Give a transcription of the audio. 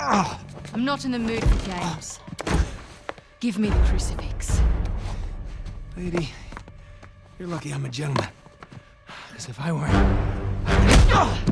I'm not in the mood for games. Give me the crucifix. Lady, you're lucky I'm a gentleman. Because if I weren't...